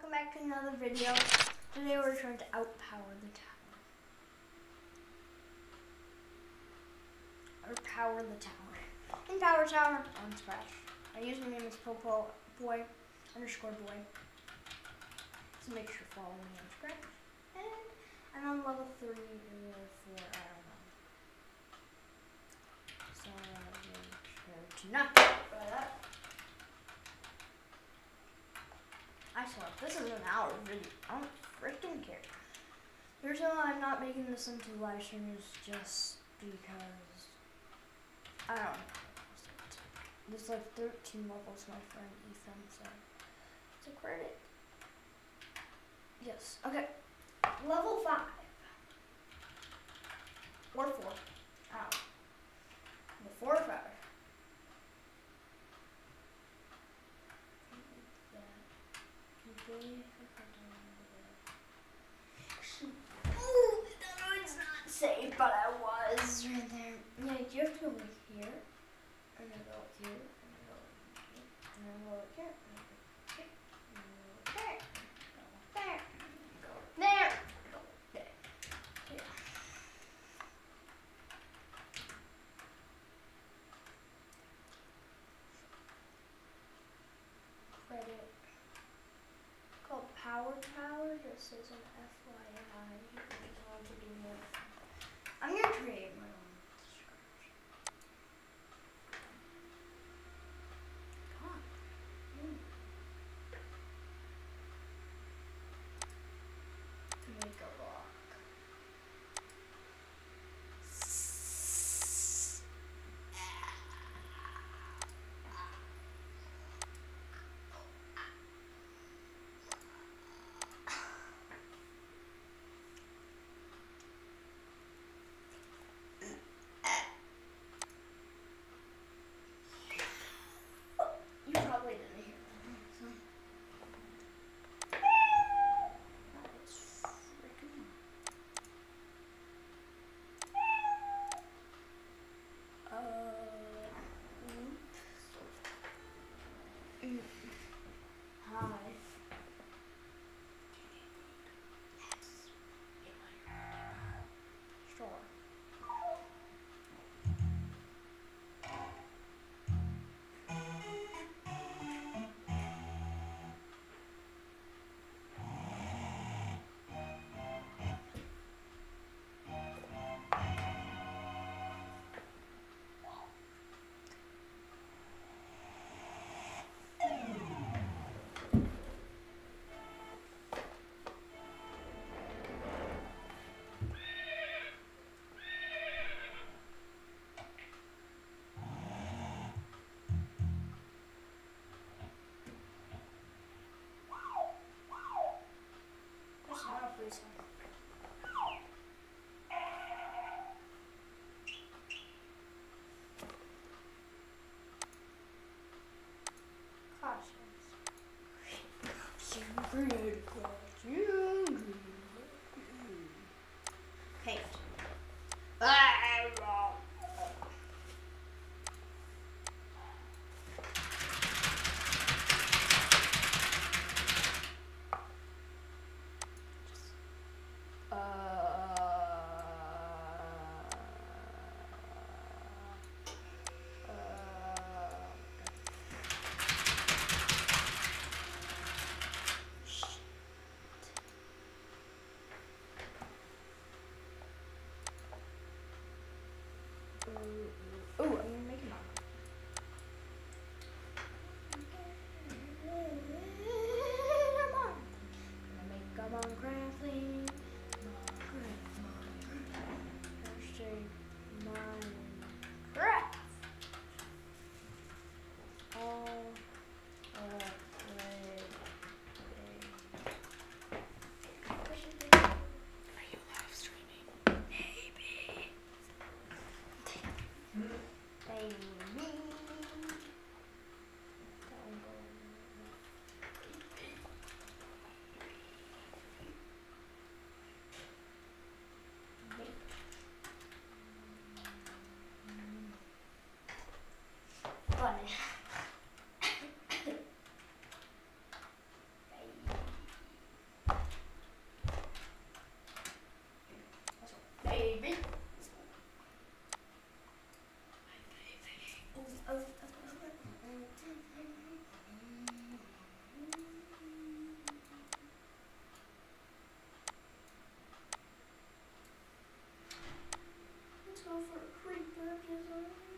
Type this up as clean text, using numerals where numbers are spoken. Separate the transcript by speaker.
Speaker 1: welcome back to another video. Today we're trying to outpower the tower. Or power the tower. In Power Tower on Scratch. My username is popoboy_boy. So make sure to follow me on Scratch. And I'm on level 3 or 4, I don't know. So make sure to not get by that. I swear, this is an hour video. I don't freaking care. The reason why I'm not making this into live stream is just because I don't know. There's like 13 levels, my friend Ethan, so it's a credit. Yes. Okay. Level 5. Or 4. I don't know. The 4 or 5. Oh, that one's not safe, but I was right there. Yeah, you have to go like here, and then go here, and then go here, and then go here, and then go here, and then go there, go there, go there, go there. Yeah. Credit. Called Power Tower, just as an FYI. If you want to do more. I'm gonna create my own Scratch. God. purchase on